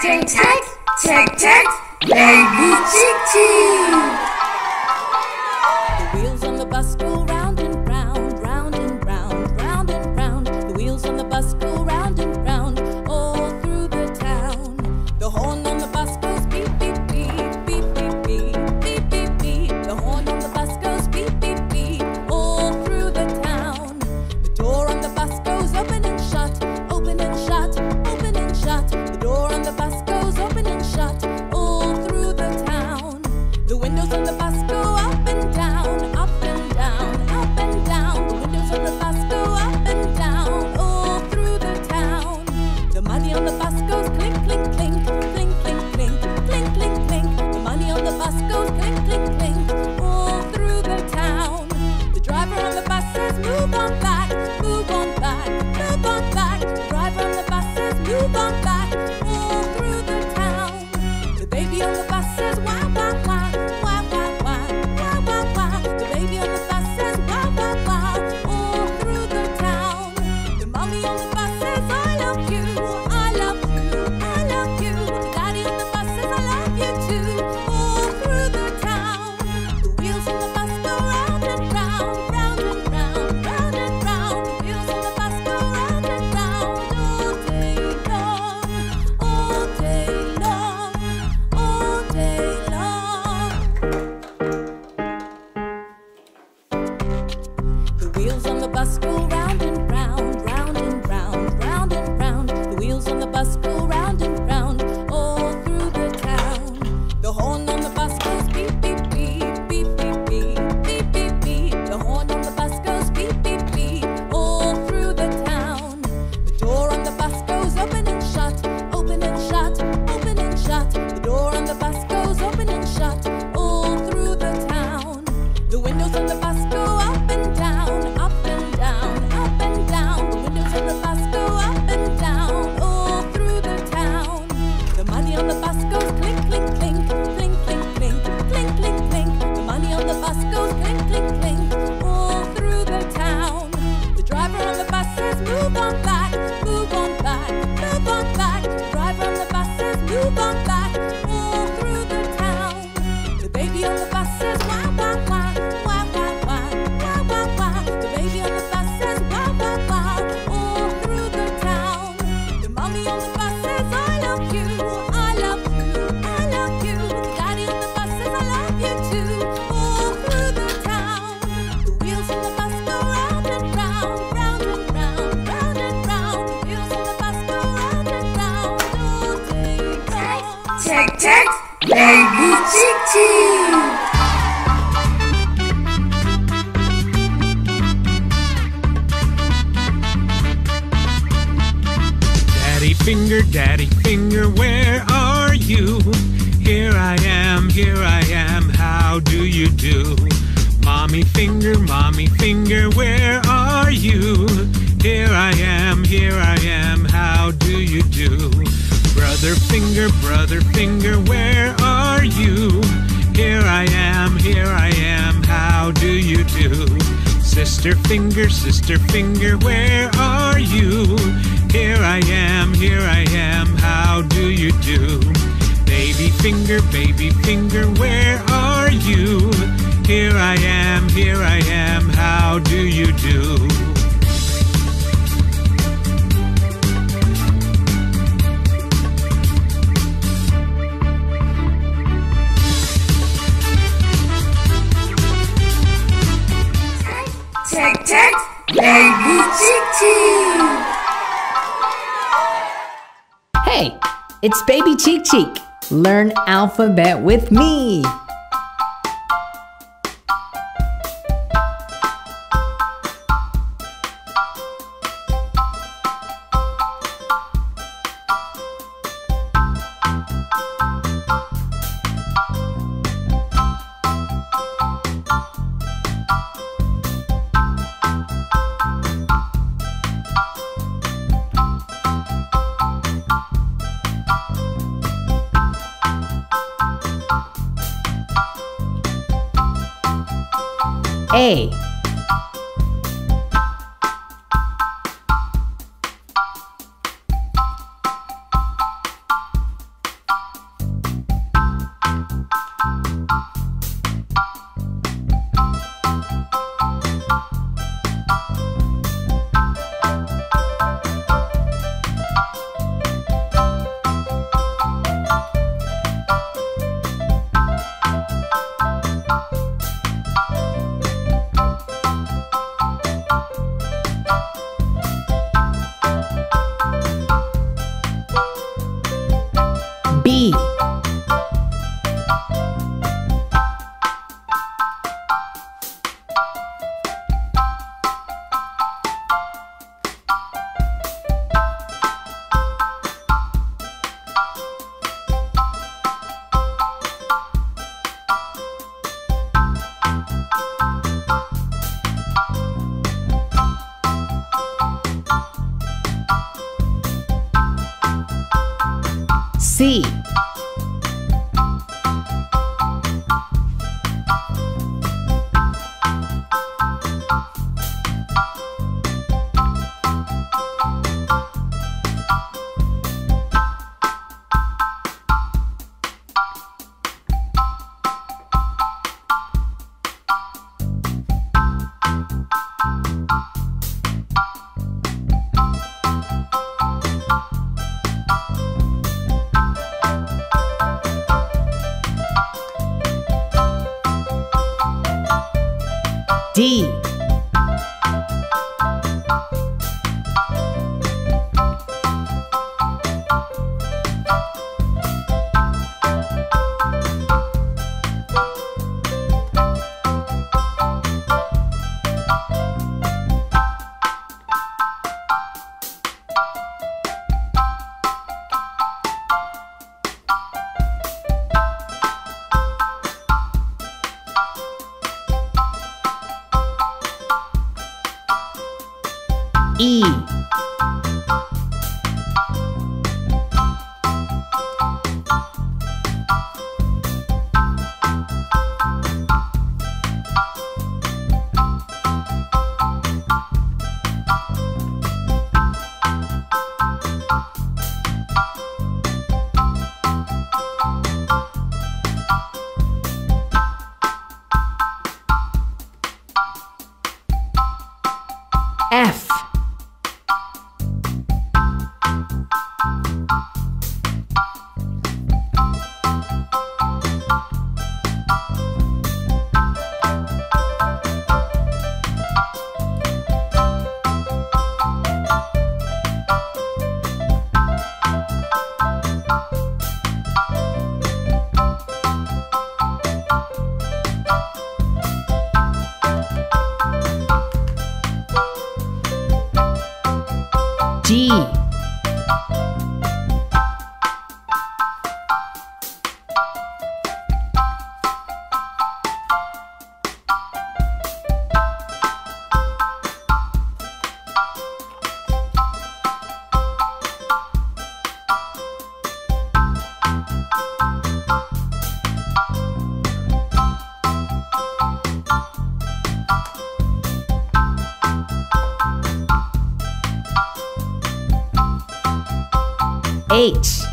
Tag, tag, tag, tag, Baby Chick Chick. The wheels on the bus go round and round, round and round, round and round. The wheels on the bus go round and round, all through the town. The horn on the bus goes beep, beep, beep, beep, beep, beep, beep, beep, beep. The horn on the bus goes beep, beep, beep, all through the town. The door on the bus goes open and shut, open and shut, open and shut. The door on the bus goes open and shut, all through the town. The windows on the bus go up and down, up and down, up and down. The windows on the bus go up and down, all through the town. The money on the bus goes clink, clink, clink, clink, clink, clink, clink, clink, clink. The money on the bus goes clink, clink, clink, all through the town. The driver on the bus says, move on back, move on back, move on back. The driver on the bus says, move on back, all through the town. The baby on the bus says, wah, wah, wah, wah, wah, wah, wah, wah, wah. The baby on the bus says, wah, wah, wah, all through the town. The mommy on the bus says, I love you, I love you, I love you. The daddy on the bus says, I love you too, all through the town. The wheels on the bus go round and round, round and round, round and round. The wheels on the bus go round and round, all day long, all day long, all day long. The wheels on the bus go round and round, round and round, round and round. The wheels on the bus go round and round, all through the town. The horn on the bus goes beep, beep, beep, beep, beep, beep, beep, beep, beep. The horn on the bus goes beep, beep, beep, all through the town. The door on the bus goes open and shut, open and shut, open and shut. The door on the bus goes open and shut, all through the town. The windows on the bus go up and down, up and down, up and down. The windows on the bus go up and down, all through the town. The money on the bus goes clink, clink, clink, clink, clink, clink, clink, clink, clink. The money on the bus goes clink, clink, clink, all through the town. The driver on the bus says, move on back, move on back, move on back. The driver on the bus says, move on back, all through the town. The baby on the bus says, wah, wah, wah, wah, wah, wah, wah, wah, wah. The baby on the bus says, wah, wah, wah, all through the town. The mommy on the bus says, I love you, I love you, I love you. The daddy on the bus says, I love you too, all through the town. The wheels on the bus go round and round, round and round, round and round. The wheels on the bus go round and round, all day long. Tag, tag, Baby Chick Chick. Daddy finger, where are you? Here I am, how do you do? Mommy finger, where are you? Here I am, how do you do? Brother finger, where are you? Here I am, how do you do? Sister finger, where are you? Here I am, how do you do? Baby finger, where are you? Here I am, how do you do? Tag, tag, Baby Chick Chick. Hey, it's Baby Cheek Cheek. Learn alphabet with me. A. C. D. E. F. G. H.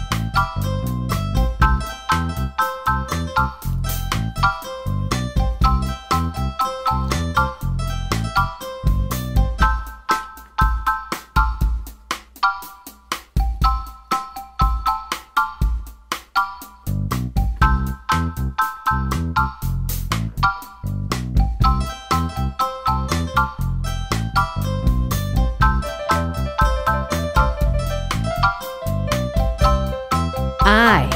I.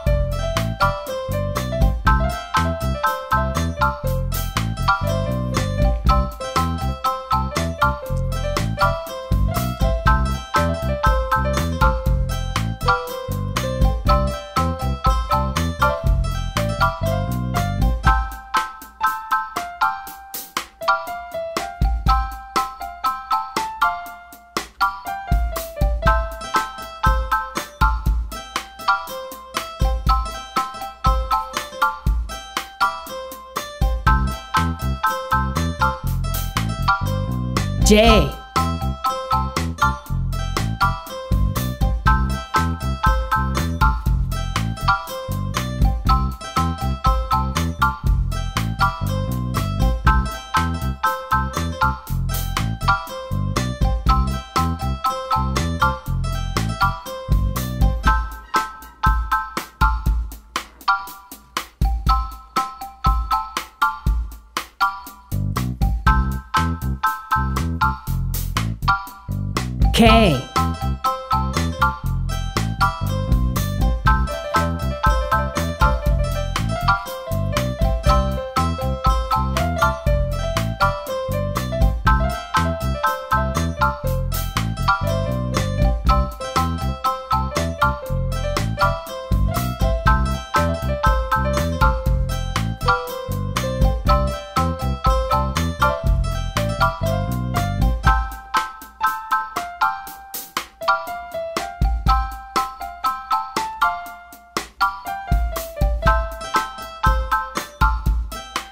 J. K.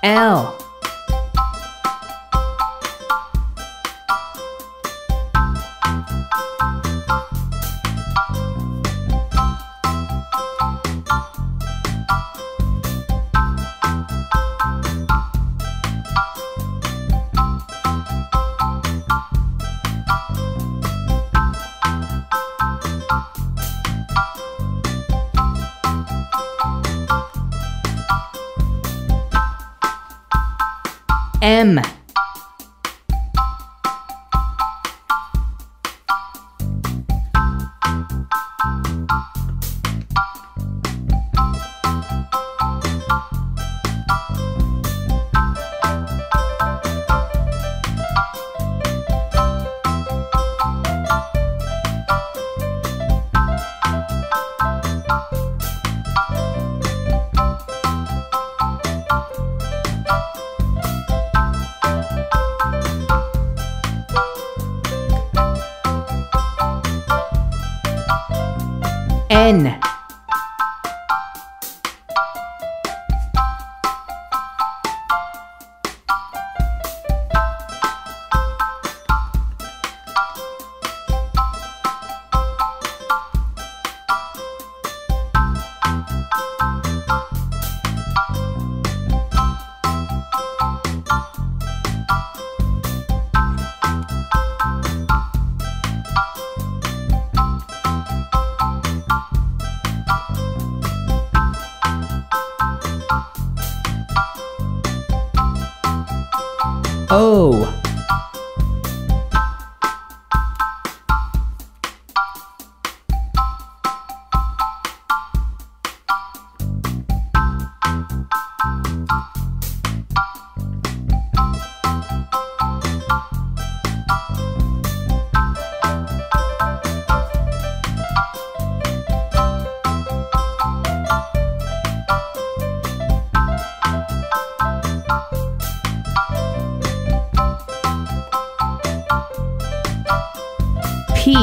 L. M. N. O. P.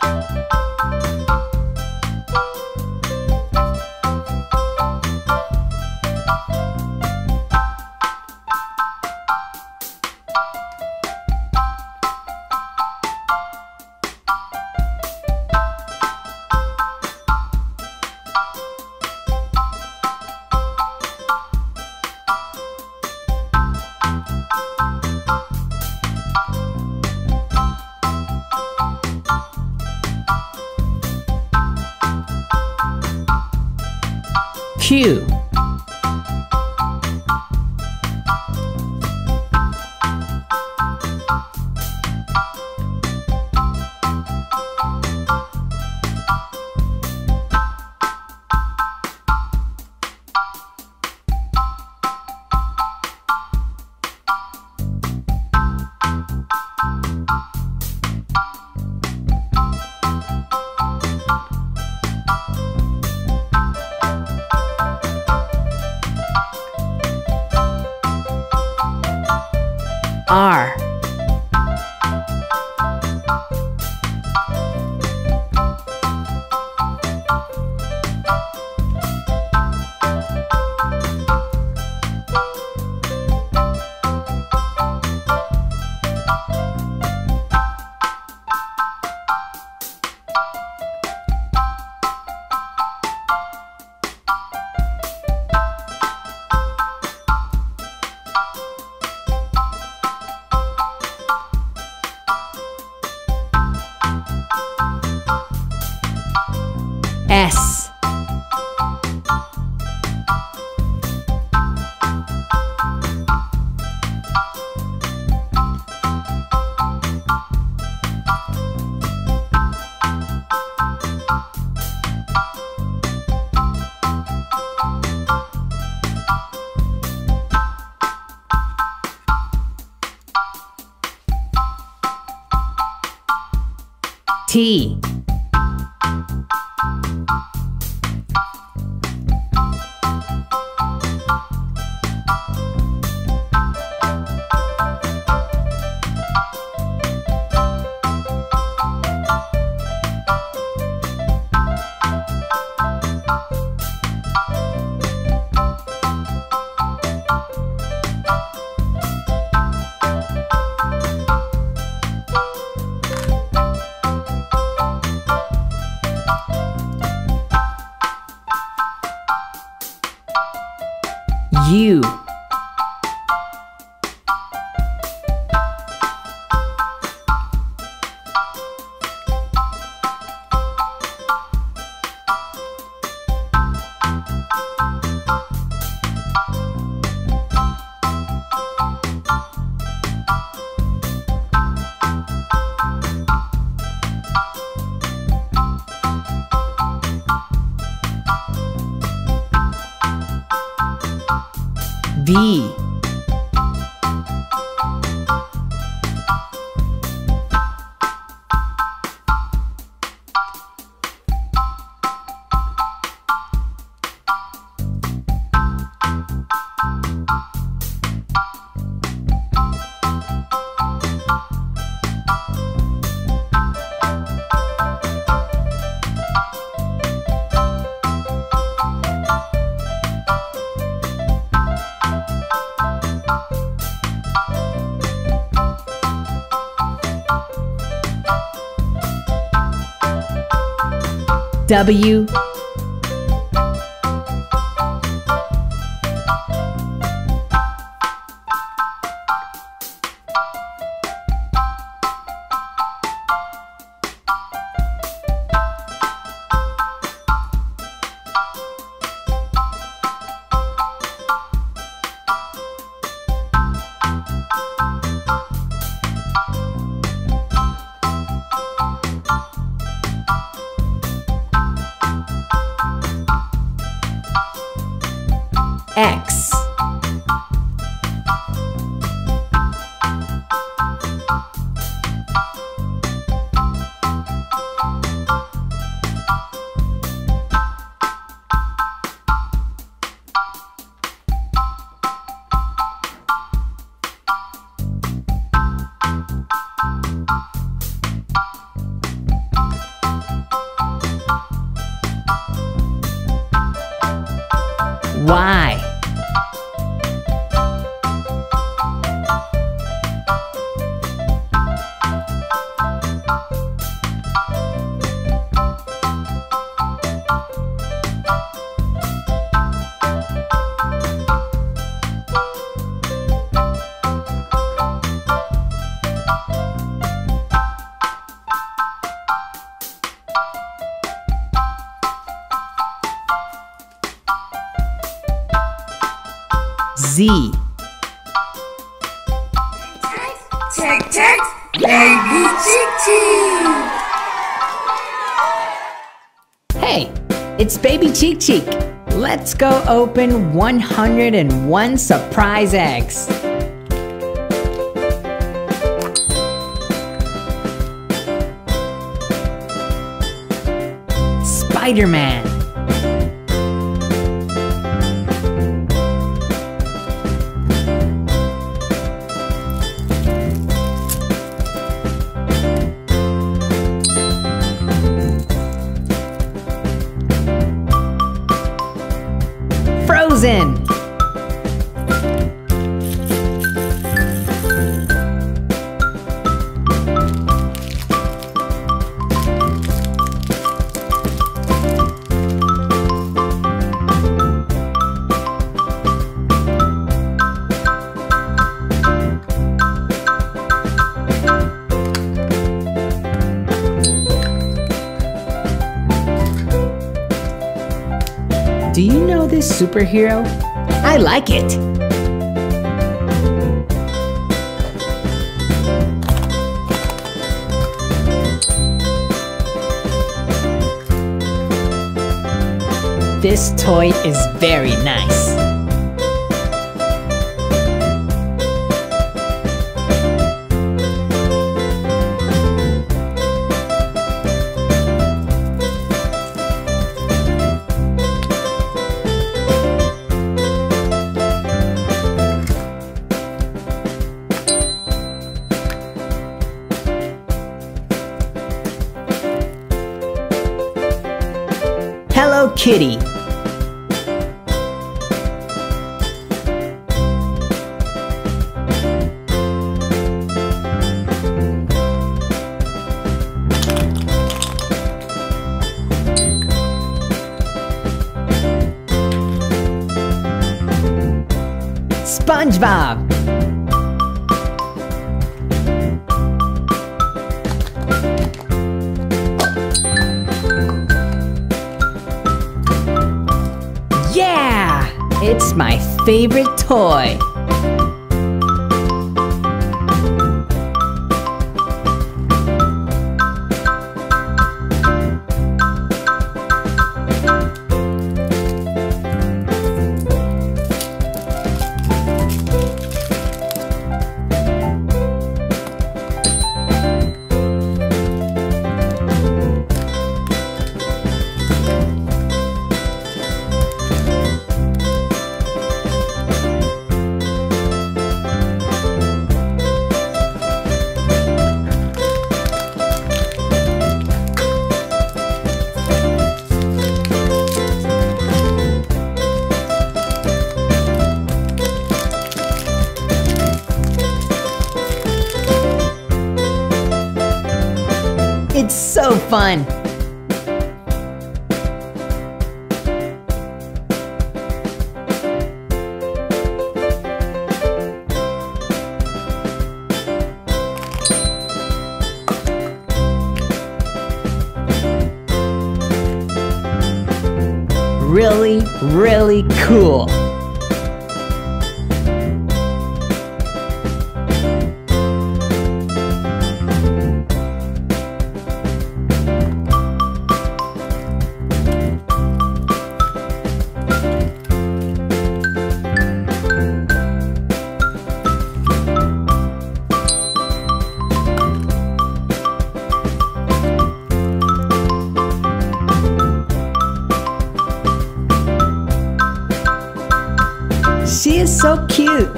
Q. R. S. T. U. V. W. X. Y. Z. Check, check, baby Chick Chick. Hey, it's Baby Cheek Cheek. Let's go open 101 surprise eggs. Spider-Man. Frozen. Do you know this superhero? I like it. This toy is very nice. Hello Kitty. SpongeBob. Yeah! It's my favorite toy. It's so fun! Really, really cool! She is so cute!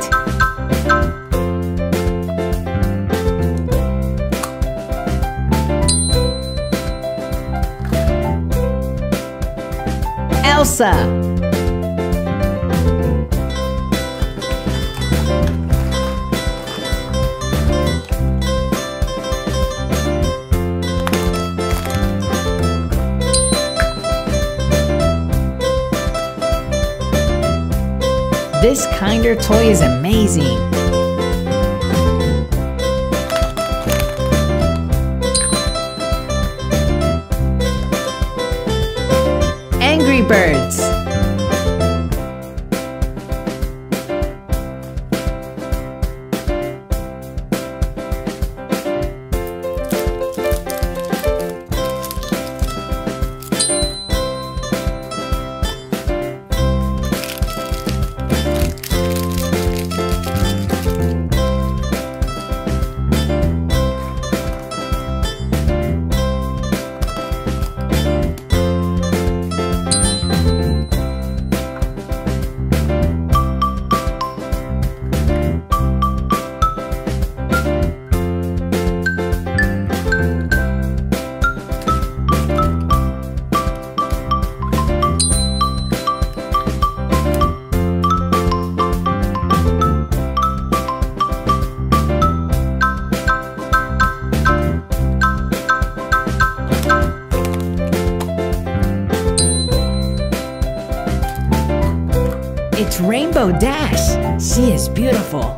Elsa! This Kinder toy is amazing. Angry Birds. It's Rainbow Dash. She is beautiful.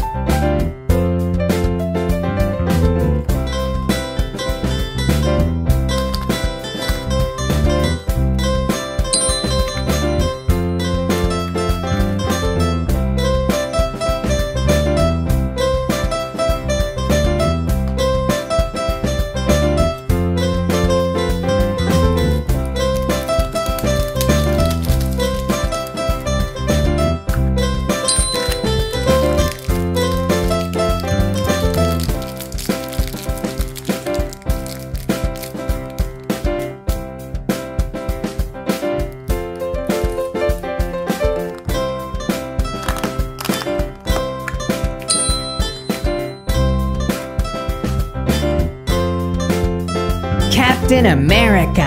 Captain America.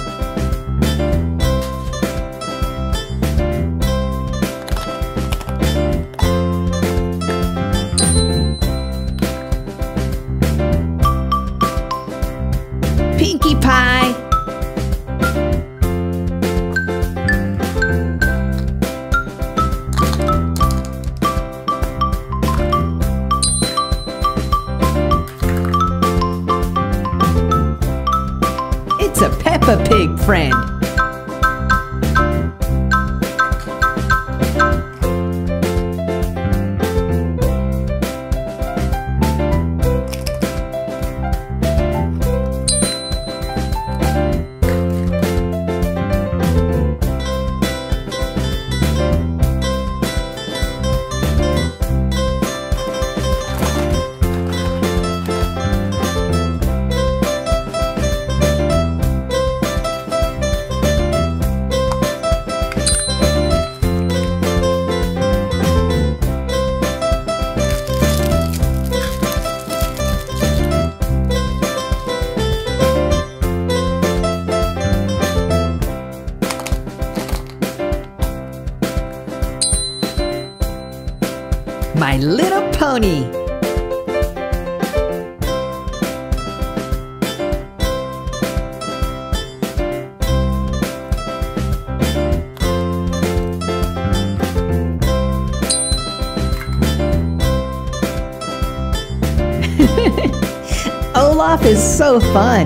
Pinkie Pie. friend. My Little Pony. Olaf is so fun.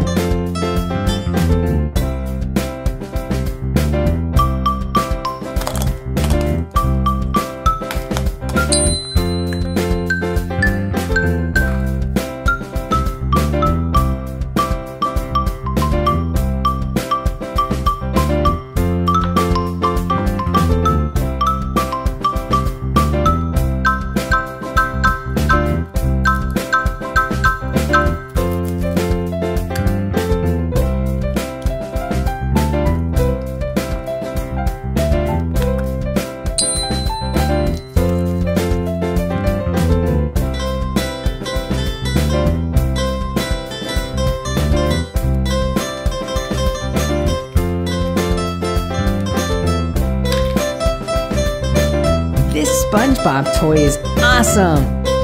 This SpongeBob toy is awesome!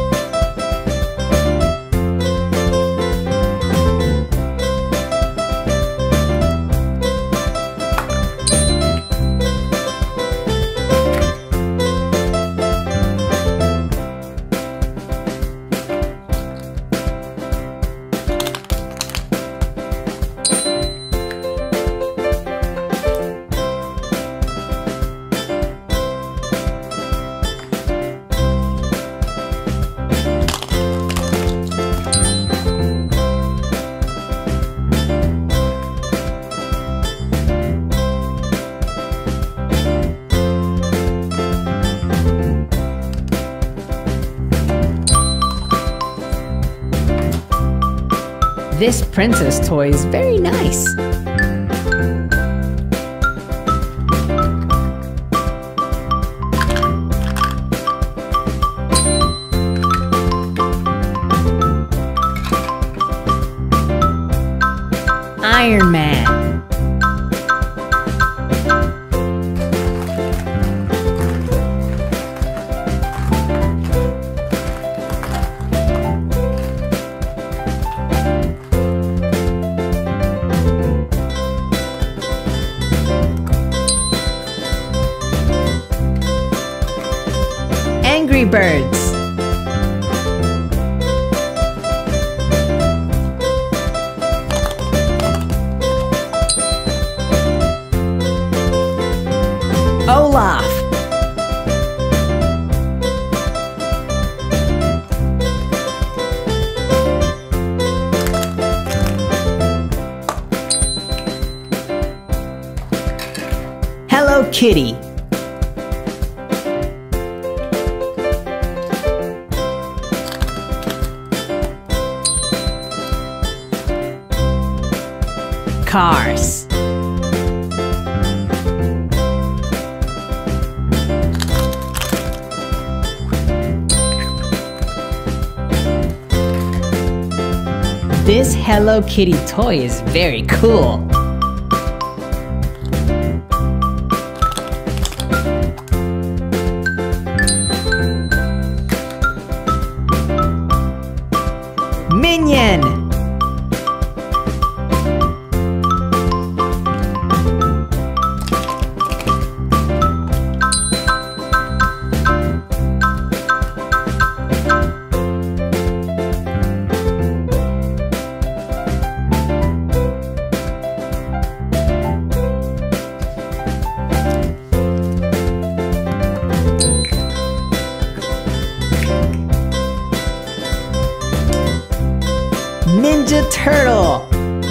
This princess toy is very nice. Iron Man. Angry Birds. Olaf. Hello Kitty. Cars. This Hello Kitty toy is very cool. Minion. turtle.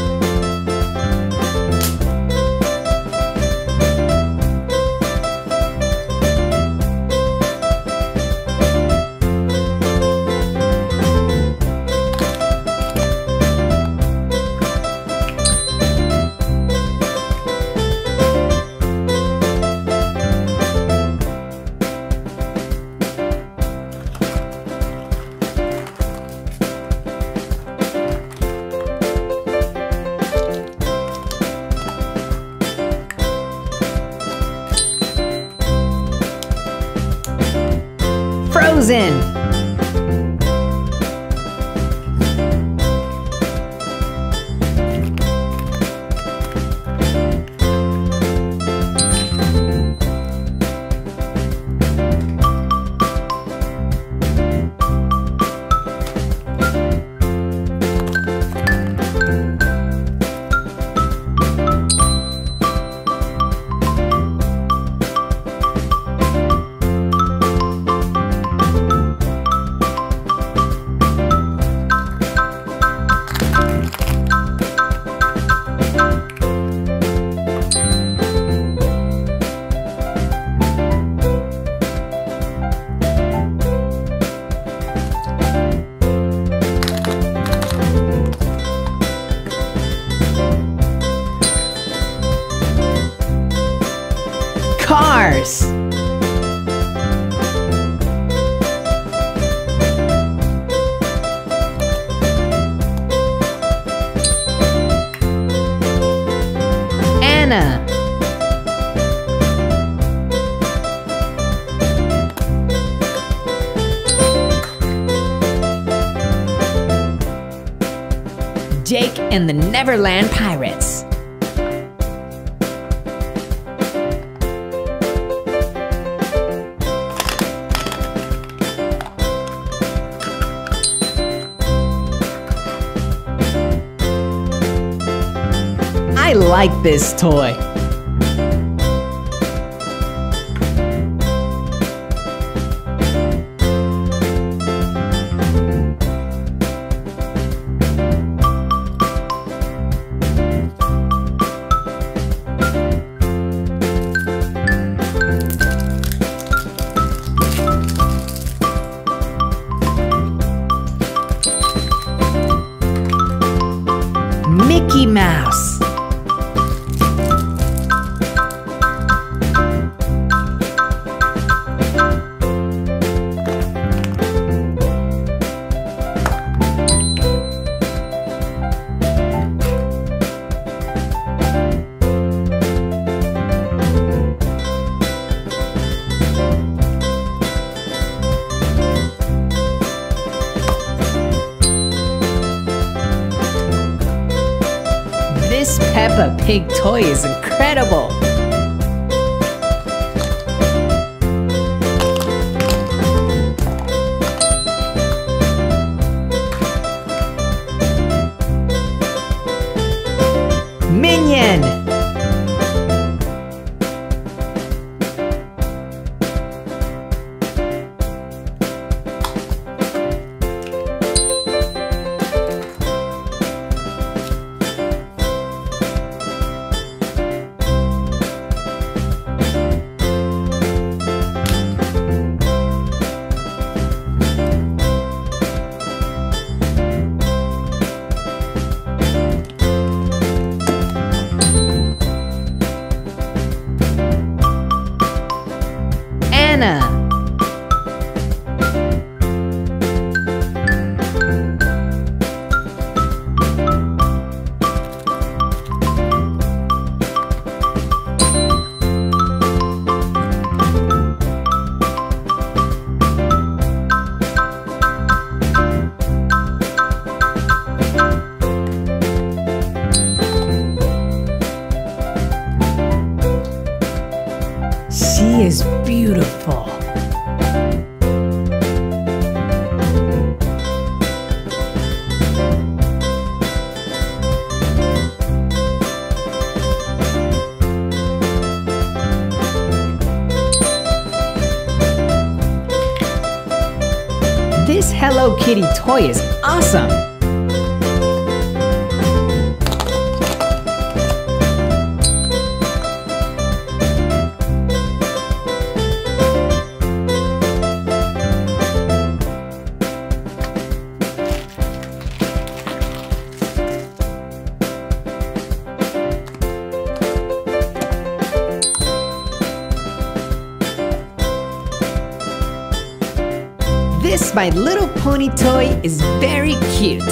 Frozen. Cars. Anna. Jake and the Neverland Pirates. I like this toy. Mickey Mouse. This Peppa Pig toy is incredible. Minion. Anna. She is beautiful. This Hello Kitty toy is awesome. This My Little Pony toy is very cute.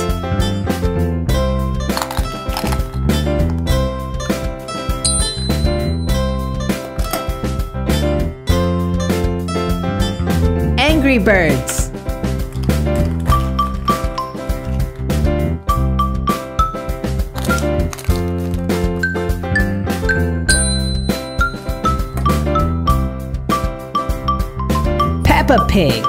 Angry Birds. Peppa Pig.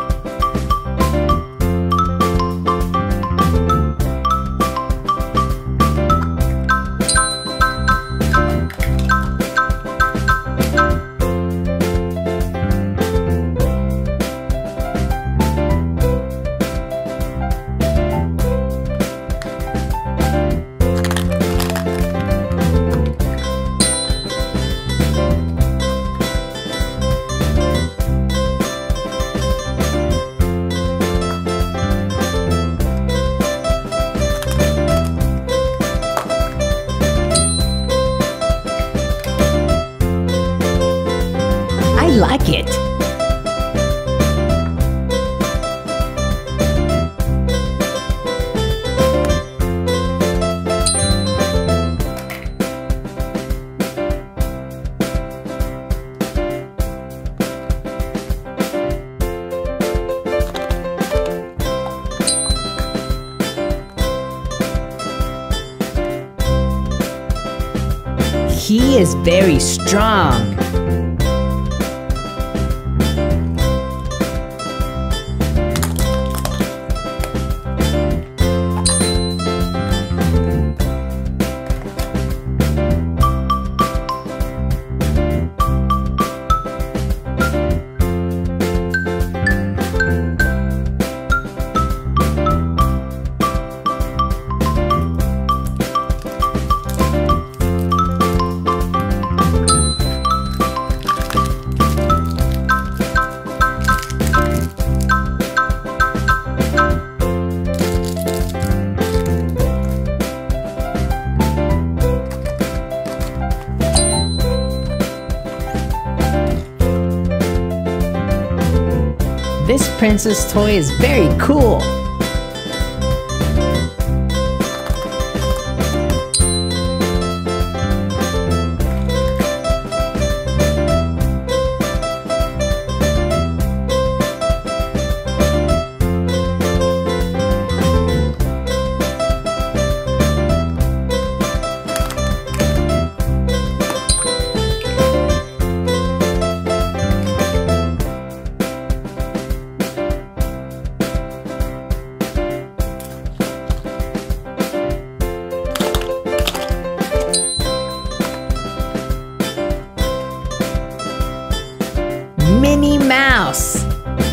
I like it. He is very strong. This princess toy is very cool. Minnie Mouse.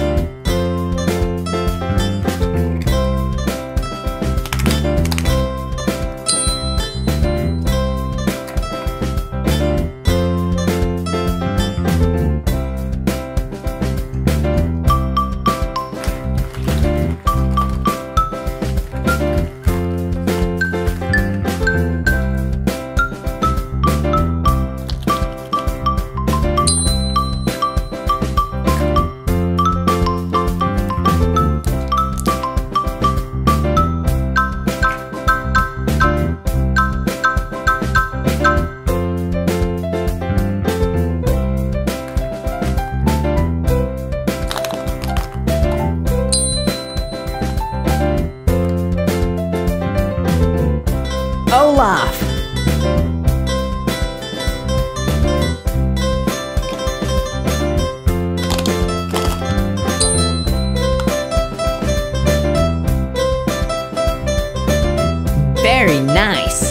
Olaf. Very nice.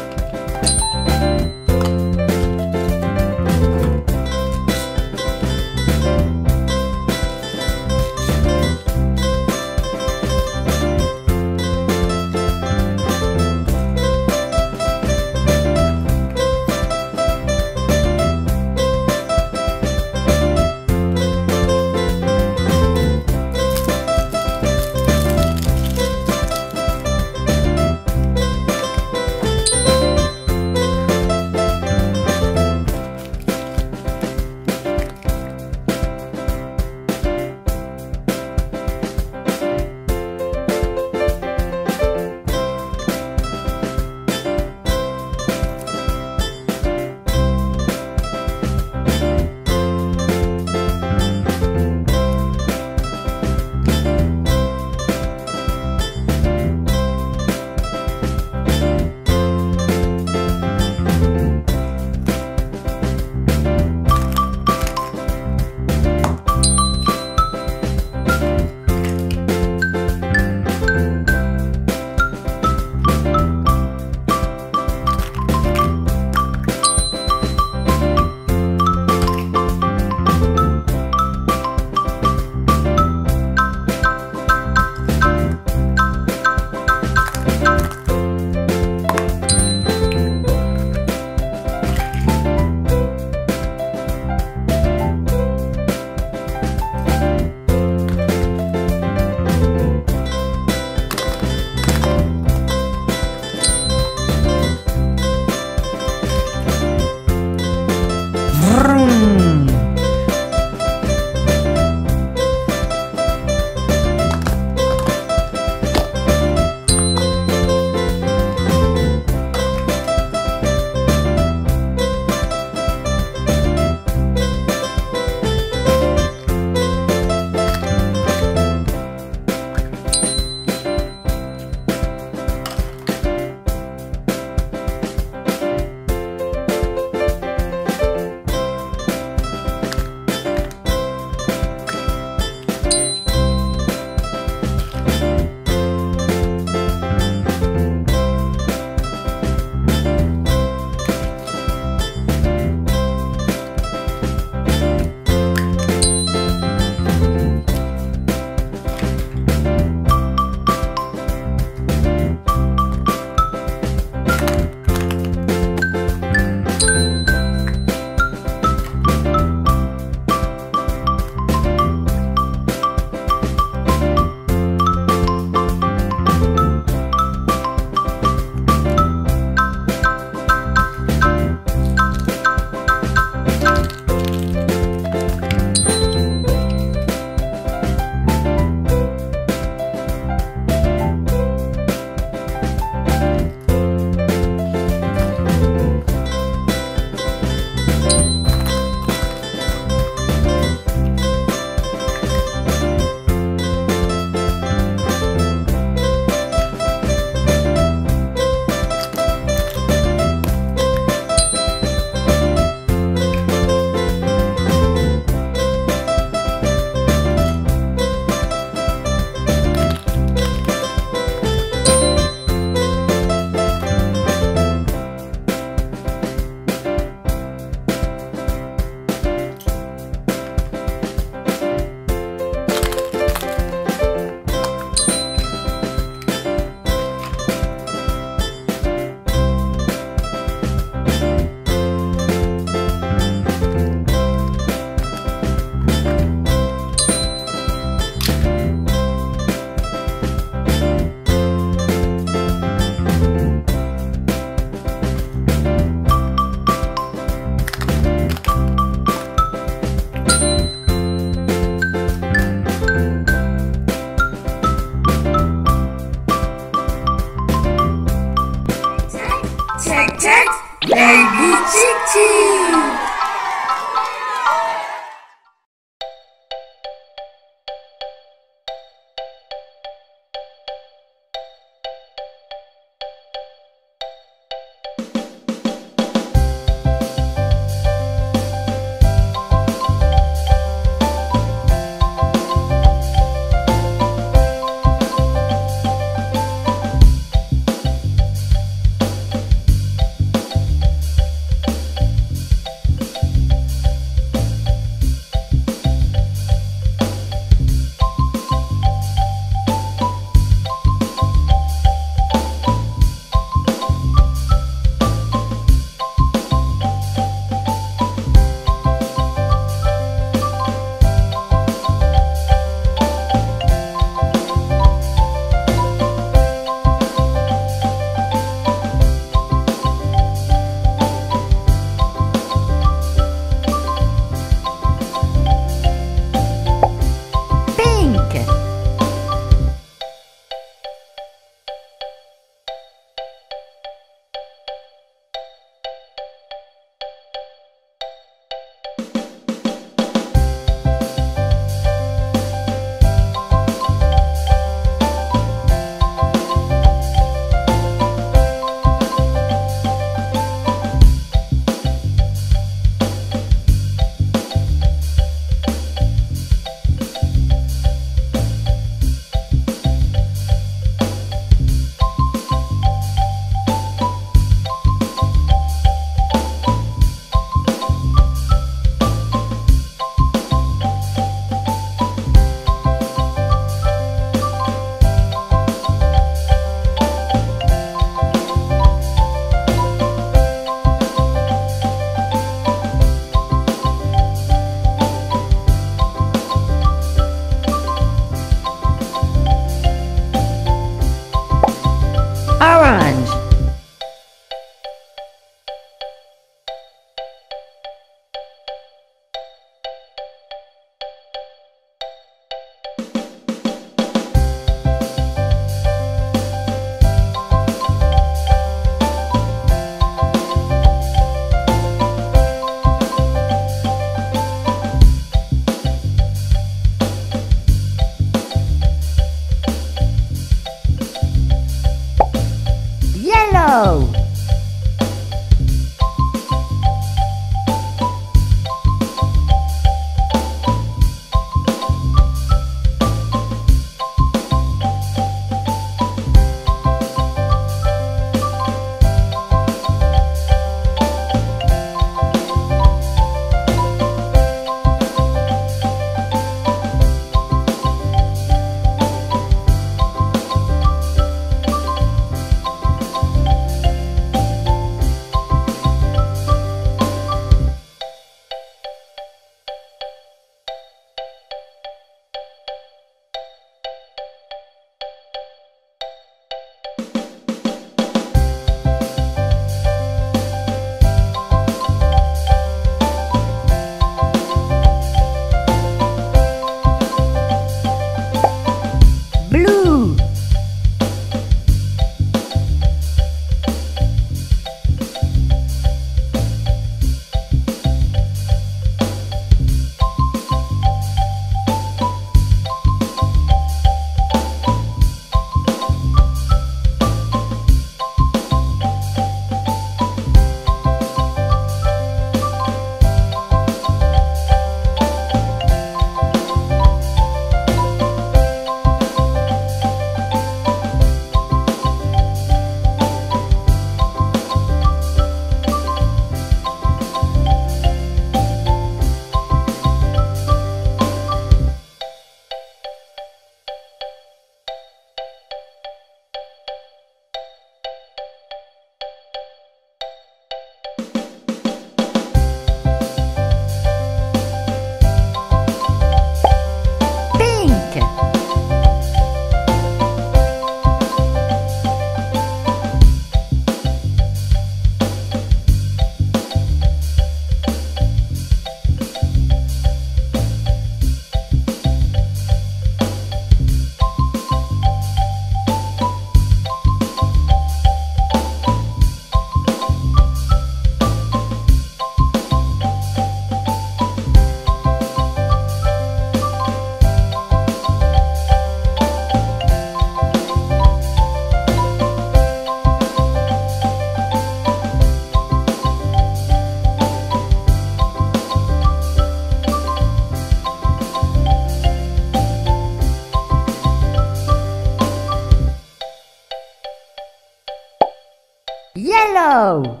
Whoa!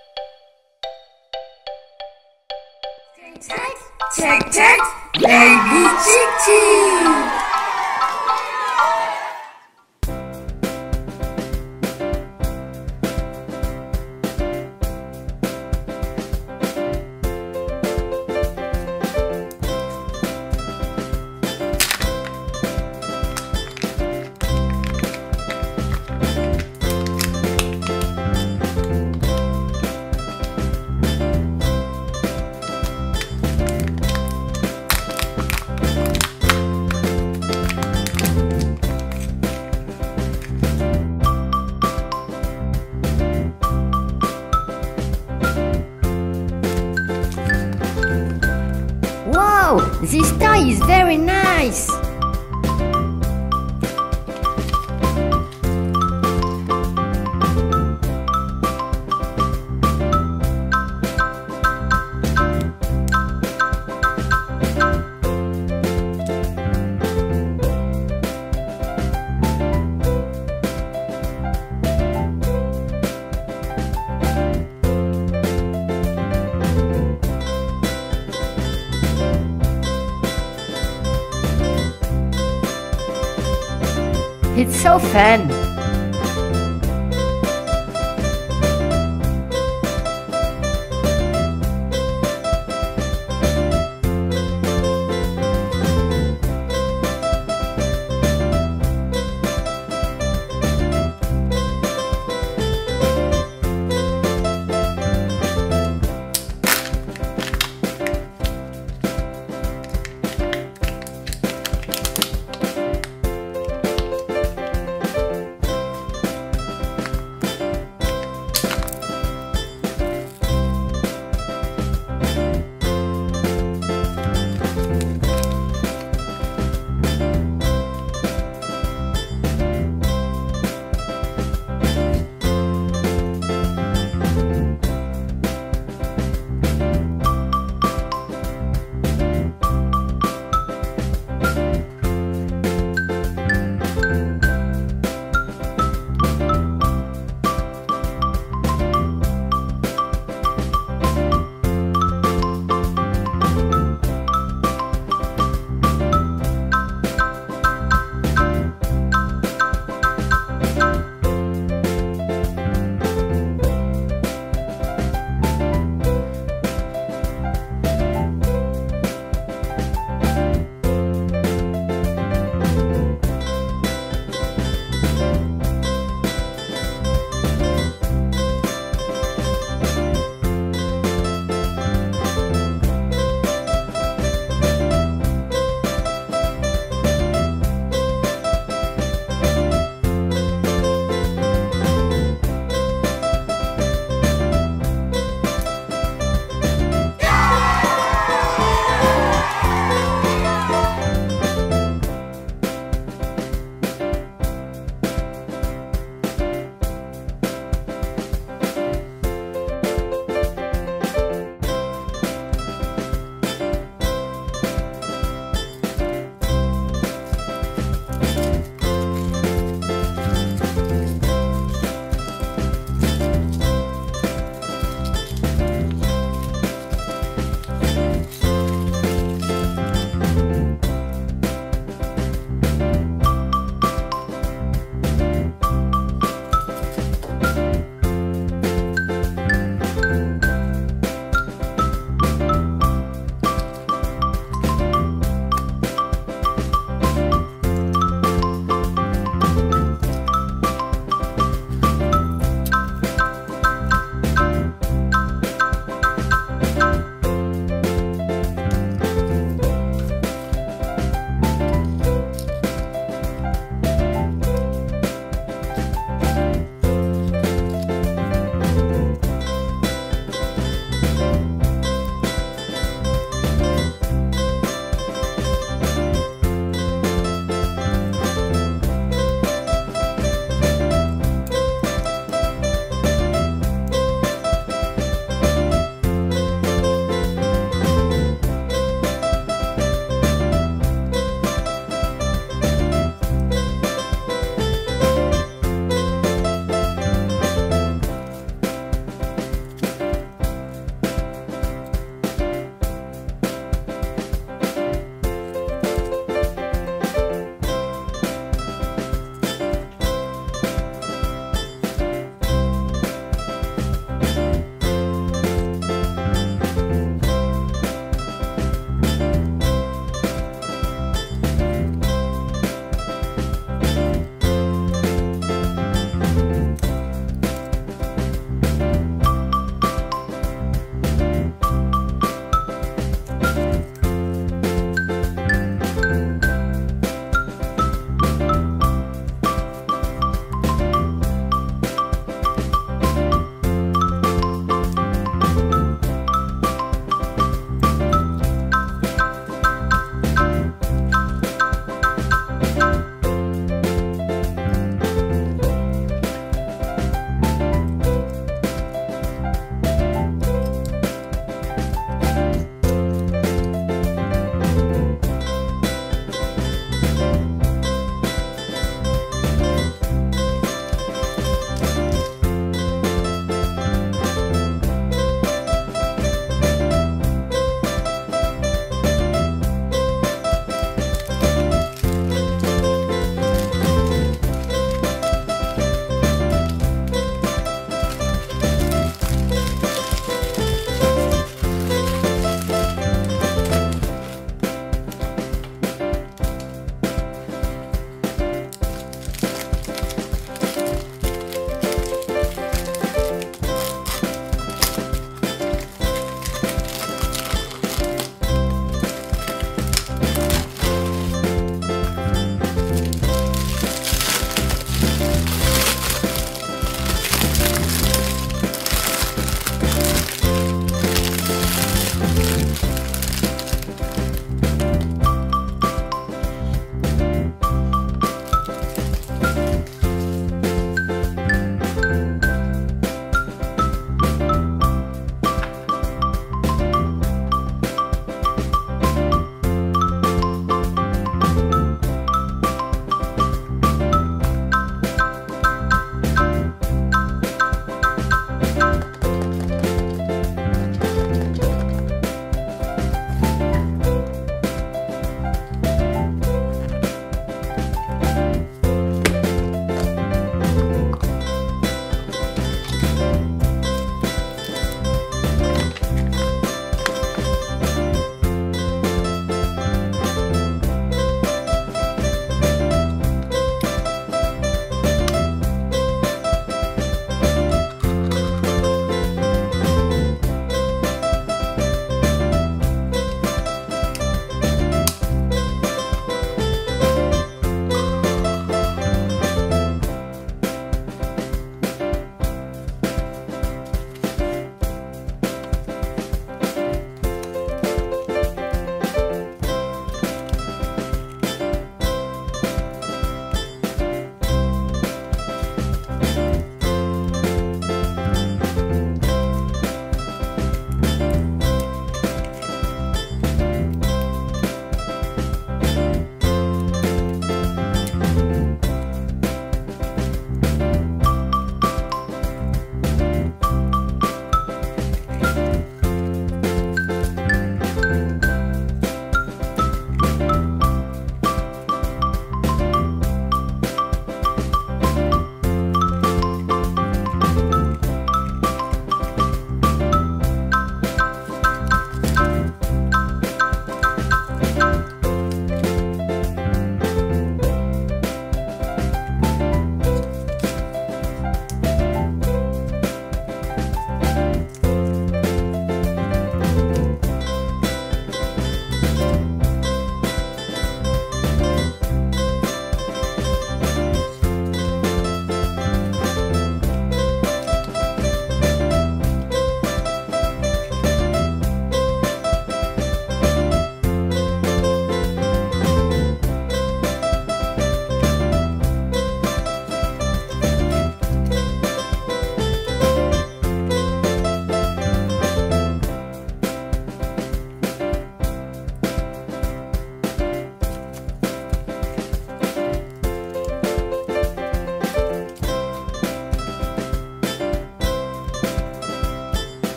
Check, check, baby Chick Chick. Wow! This toy is very nice! It's so fun!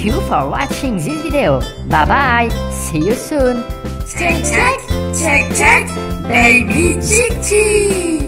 Thank you for watching this video. Bye bye. See you soon. Check, check, check, check, baby Chick Chick.